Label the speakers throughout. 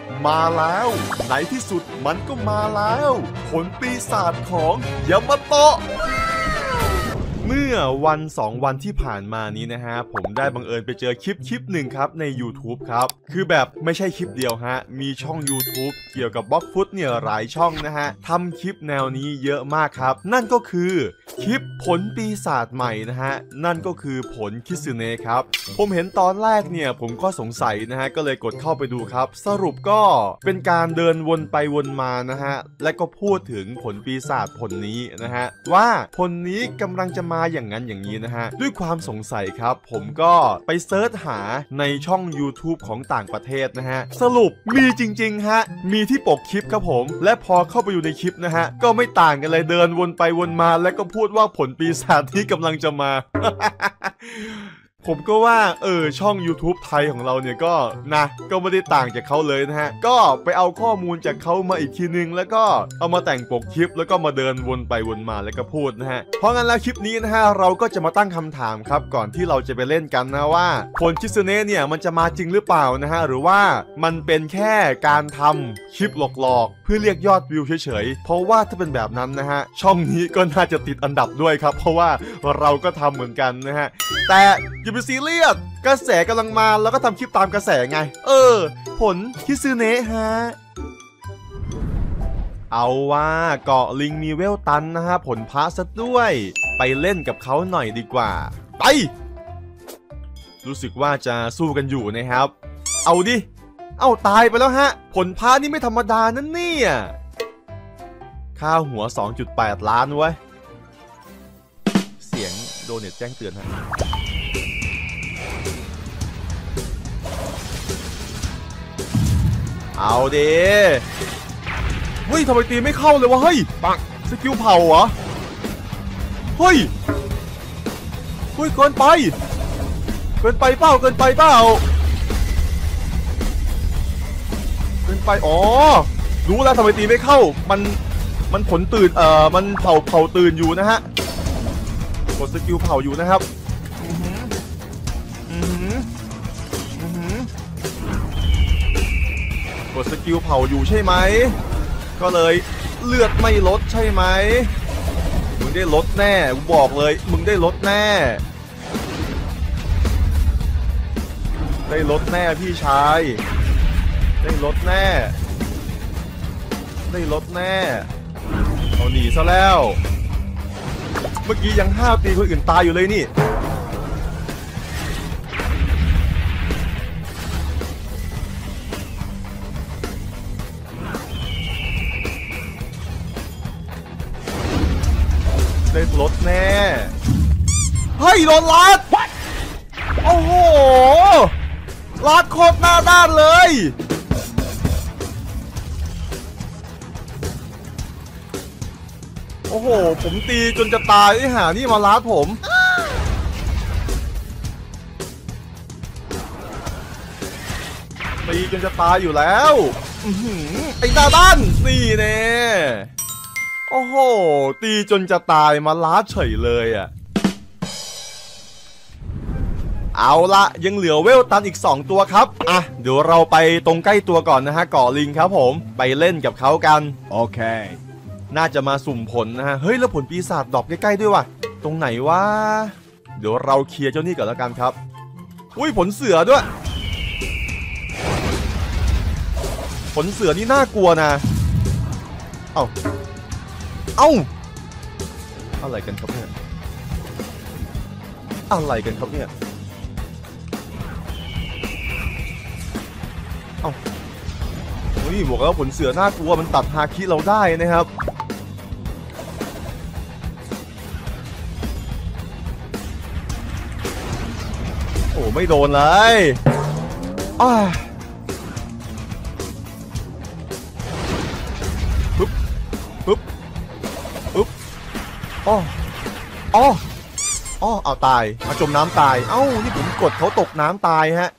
Speaker 1: มาแล้วในที่สุดมันก็มาแล้วผลปีศาจของยามาโตะเมื่อวัน2 วันที่ผ่านมานี้นะฮะผมได้บังเอิญไปเจอคลิปหนึ่งครับใน YouTube ครับคือแบบไม่ใช่คลิปเดียวฮะมีช่อง YouTube เกี่ยวกับบล็อกฟุตเนี่ยหลายช่องนะฮะทำคลิปแนวนี้เยอะมากครับนั่นก็คือคลิปผลปีศาจใหม่นะฮะนั่นก็คือผลคิสึเนะครับผมเห็นตอนแรกเนี่ยผมก็สงสัยนะฮะก็เลยกดเข้าไปดูครับสรุปก็เป็นการเดินวนไปวนมานะฮะและก็พูดถึงผลปีศาจผลนี้นะฮะว่าผลนี้กำลังจะมาอย่างนั้นอย่างนี้นะฮะด้วยความสงสัยครับผมก็ไปเซิร์ชหาในช่อง YouTube ของต่างประเทศนะฮะสรุปมีจริงๆฮะมีที่ปกคลิปครับผมและพอเข้าไปอยู่ในคลิปนะฮะก็ไม่ต่างกันเลยเดินวนไปวนมาและก็พูดว่าผลปีศาจที่กำลังจะมา ผมก็ว่าช่อง YouTube ไทยของเราเนี่ยก็นะก็ไม่ได้ต่างจากเขาเลยนะฮะก็ไปเอาข้อมูลจากเขามาอีกทีนึงแล้วก็เอามาแต่งปกคลิปแล้วก็มาเดินวนไปวนมาแล้วก็พูดนะฮะเพราะงั้นแล้วคลิปนี้นะฮะเราก็จะมาตั้งคำถามครับก่อนที่เราจะไปเล่นกันนะว่าผลคิสึเนะเนี่ยมันจะมาจริงหรือเปล่านะฮะหรือว่ามันเป็นแค่การทำคลิปหลอกๆเพื่อเรียกยอดวิวเฉยๆเพราะว่าถ้าเป็นแบบนั้นนะฮะช่องนี้ก็น่าจะติดอันดับด้วยครับเพราะว่าเราก็ทำเหมือนกันนะฮะแต่อย่าไปซีเรียสกระแสกำลังมาแล้วก็ทำคลิปตามกระแสไงผลคิสึเนะฮะเอาว่าเกาะลิงมีเวลตันนะฮะผลพระซะด้วยไปเล่นกับเขาหน่อยดีกว่าไปรู้สึกว่าจะสู้กันอยู่นะครับเอาดิตายไปแล้วฮะผลพระนี่ไม่ธรรมดานั่นเนี่ยค่าหัว 2.8 ล้านเว้ยเสียงโดเนทแจ้งเตือนฮะเอาดิเฮ้ยทำไมตีไม่เข้าเลยวะเฮ้ยปังสกิลเผาเหรอเฮ้ยเกินไปเกินไปเปล่าอ๋อรู้แล้วทำไมตีไม่เข้ามันผลตื่นมันเผาตื่นอยู่นะฮะกดสกิลเผาอยู่นะครับกดสกิลเผาอยู่ใช่ไหมก็เลยเลือดไม่ลดใช่ไหมมึงได้ลดแน่กูบอกเลยมึงได้ลดแน่พี่ชายได้ลดแน่เอาหนีซะแล้วเมื่อกี้ยังห้าวตีคนอื่นตายอยู่เลยนี่ได้ลดแน่เฮ้ยโดนลัดโอ้โหลัดโคตรหน้าด้านเลยโอ้โหผมตีจนจะตายไอ้ห่านี่มาลัดผมตีจนจะตายอยู่แล้วไอ้หน้าด้านนี่แน่โอ้โหตีจนจะตายมาลัดเฉยเลยอ่ะเอาละยังเหลือเวลตันอีก2ตัวครับเดี๋ยวเราไปตรงใกล้ตัวก่อนนะฮะเกาะลิงครับผมไปเล่นกับเขากันโอเคน่าจะมาสุ่มผลนะฮะเฮ้ยแล้วผลปีศาจดรอปใกล้ๆด้วยว่ะตรงไหนวะเดี๋ยวเราเคลียร์เจ้านี่ก่อนแล้วกันครับอุ้ยผลเสือด้วยผลเสือนี่น่ากลัวนะเอ้าอะไรกันครับเนี่ยเฮ้ยบอกแล้วผลเสือน่ากลัวมันตัดฮาคิเราได้นะครับโอ้ไม่โดนเลยปึ๊บเอาตายมาจมน้ำตายนี่ผมกดเขาตกน้ำตายฮะ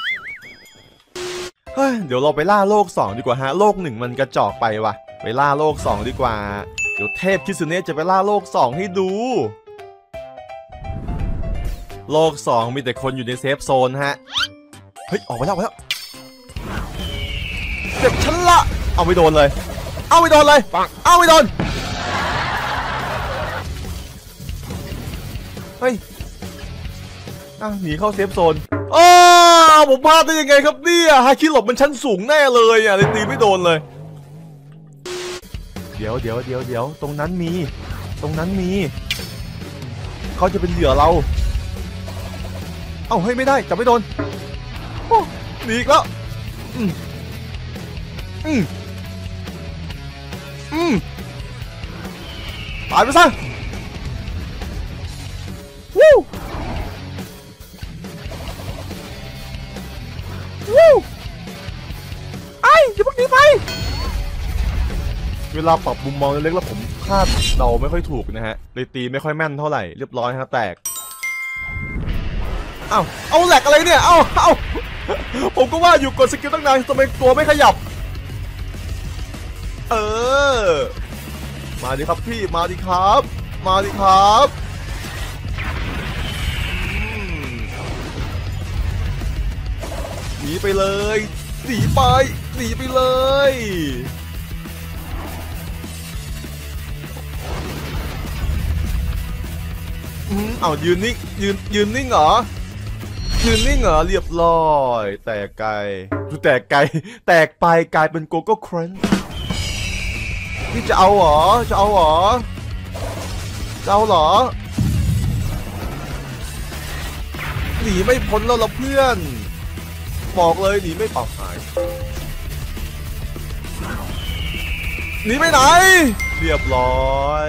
Speaker 1: เดี๋ยวเราไปล่าโลก2ดีกว่าฮะโลก1มันกระจอกไปว่ะไปล่าโลก2ดีกว่าเดี๋ยวเทพคิสึเนะจะไปล่าโลก2ให้ดูโลก2มีแต่คนอยู่ในเซฟโซนฮะเฮ้ยออกไปแล้วเดต็ปฉันละเอาไม่โดนเลยเอาไม่โดนเลยเอาไม่โดนเฮ้ยหนีเข้าเซฟโซนผมพลาดได้ยังไงครับเนี่ยฮาคิหลบมันชั้นสูงแน่เลยเลยตีไม่โดนเลยเดี๋ยวตรงนั้นมีเขาจะเป็นเหยื่อเราเอ้าเฮ้ยไม่ได้จับไม่โดนหนีอีกแล้วตายไปซะวู้อย่าเพิ่งหนีไปเวลาปรับมุมมองเล็กๆแล้วผมคาดเดาไม่ค่อยถูกนะฮะเลยตีไม่ค่อยแม่นเท่าไหร่เรียบร้อยครับแตกเอาแหลกอะไรเนี่ยเอาผมก็ว่าอยู่กดสกิลตั้งนานทำไมตัวไม่ขยับมาดิครับพี่มาดิครับหนีไปเลยหนีไปเลยเอายืนนิ่งเหรอเรียบร้อยแตกไปกลายเป็นโกโก้ครันช์นี่จะเอาเหรอหนีไม่พ้นแล้วล่ะเพื่อนบอกเลยหนีไม่ปลอดภัยหนีไปไหนเรียบร้อย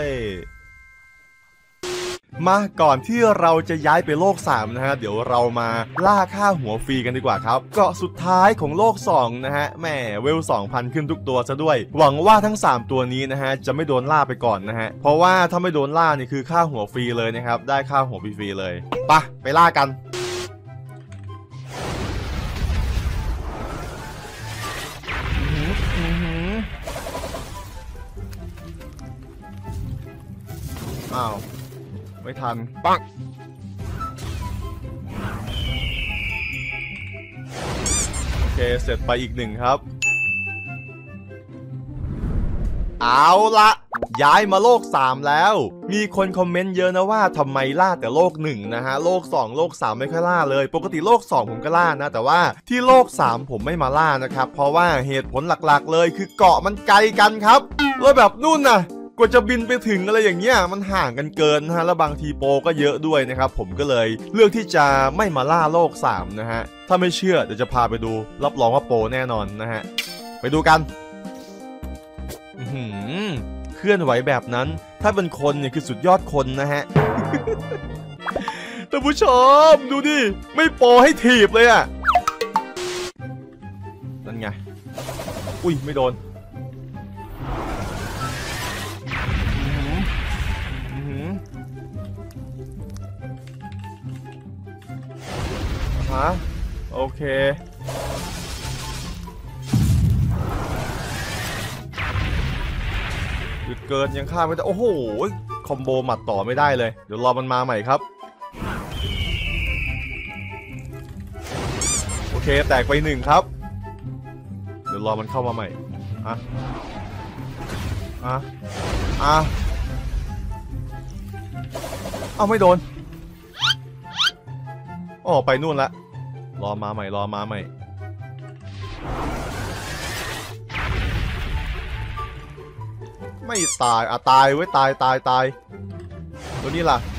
Speaker 1: มาก่อนที่เราจะย้ายไปโลก3นะฮะเดี๋ยวเรามาล่าค่าหัวฟรีกันดีกว่าครับเกาะสุดท้ายของโลก2นะฮะแหมเวล 2,000 ขึ้นทุกตัวซะด้วยหวังว่าทั้ง3ตัวนี้นะฮะจะไม่โดนล่าไปก่อนนะฮะเพราะว่าถ้าไม่โดนล่านี่คือค่าหัวฟรีเลยนะครับได้ค่าหัวฟรีเลยไปล่ากันไม่ทันปังโอเคเสร็จไปอีก1ครับเอาละย้ายมาโลก3แล้วมีคนคอมเมนต์เยอะนะว่าทำไมล่าแต่โลก1นะฮะโลก2โลก3ไม่ค่อยล่าเลยปกติโลก2ผมก็ล่านะแต่ว่าที่โลก3ผมไม่มาล่านะครับเพราะว่าเหตุผลหลักๆเลยคือเกาะมันไกลกันครับเลยแบบนู่นน่ะกว่าจะบินไปถึงอะไรอย่างเงี้ยมันห่างกันเกินนะฮะแล้วบางทีโปรก็เยอะด้วยนะครับผมก็เลยเลือกที่จะไม่มาล่าโลก3นะฮะถ้าไม่เชื่อเดี๋ยวจะพาไปดูรับรองว่าโปรแน่นอนนะฮะไปดูกันเคลื่อนไหวแบบนั้นถ้าเป็นคนเนี่ยคือสุดยอดคนนะฮะ ท่านผู้ชมดูดิไม่โปรให้ถีบเลยอ่ะนั่นไงอุ้ยไม่โดนโอเคหยุดเกินยังฆ่าไม่ได้โอ้โหคอมโบหมัดต่อไม่ได้เลยเดี๋ยวรอมันมาใหม่ครับโอเคแตกไป1ครับเดี๋ยวรอมันเข้ามาใหม่เอาไม่โดนไปนู่นละรอมาใหม่ไม่ตายตายไว้ตายตัวนี้ล่ะ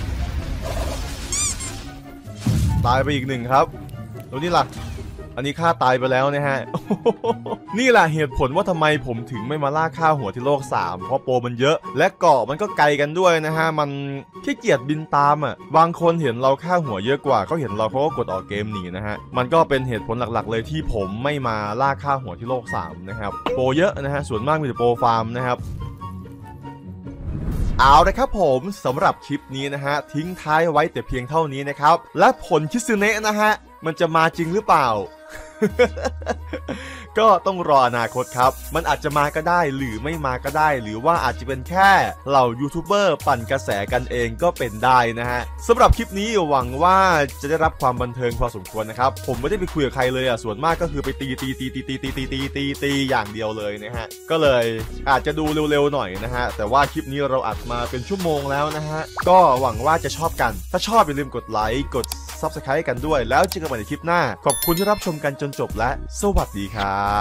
Speaker 1: ตายไปอีก1ครับตัวนี้ล่ะอันนี้ฆ่าตายไปแล้วนะฮะ นี่แหละเหตุผลว่าทำไมผมถึงไม่มาล่าฆ่าหัวที่โลก3เพราะโปรมันเยอะและเกาะมันก็ไกลกันด้วยนะฮะมันขี้เกียจบินตามบางคนเห็นเราฆ่าหัวเยอะกว่าเขาเห็นเราเขาก็กดออกเกมหนีนะฮะมันก็เป็นเหตุผลหลักๆเลยที่ผมไม่มาล่าฆ่าหัวที่โลก3นะครับโปรเยอะนะฮะส่วนมากมีแต่โปรฟาร์มนะครับเอาละครับผมสำหรับคลิปนี้นะฮะทิ้งท้ายไว้แต่เพียงเท่านี้นะครับและผลคิซึเนะนะฮะมันจะมาจริงหรือเปล่าก็ต้องรออนาคตครับมันอาจจะมาก็ได้หรือไม่มาก็ได้หรือว่าอาจจะเป็นแค่เหล่ายูทูบเบอร์ปั่นกระแสกันเองก็เป็นได้นะฮะสำหรับคลิปนี้หวังว่าจะได้รับความบันเทิงพอสมควรนะครับผมไม่ได้ไปคุยกับใครเลยส่วนมากก็คือไปตีอย่างเดียวเลยนะฮะก็เลยอาจจะดูเร็วๆหน่อยนะฮะแต่ว่าคลิปนี้เราอัดมาเป็นชั่วโมงแล้วนะฮะก็หวังว่าจะชอบกันถ้าชอบอย่าลืมกดไลค์กด Subscribe กันด้วยแล้วเจอกันใหม่ในคลิปหน้าขอบคุณที่รับชมกันจนจบและสวัสดีครับ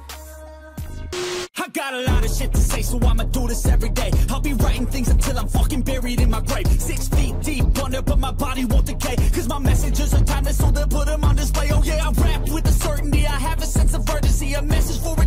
Speaker 2: I got a lot of shit to say, so I'ma do this every day. I'll be writing things until I'm fucking buried in my grave. 6 feet deep under, but my body won't decay. Cause my messages are timeless, so they'll put them on display. Oh yeah, I rap with a certainty, I have a sense of urgency, a message for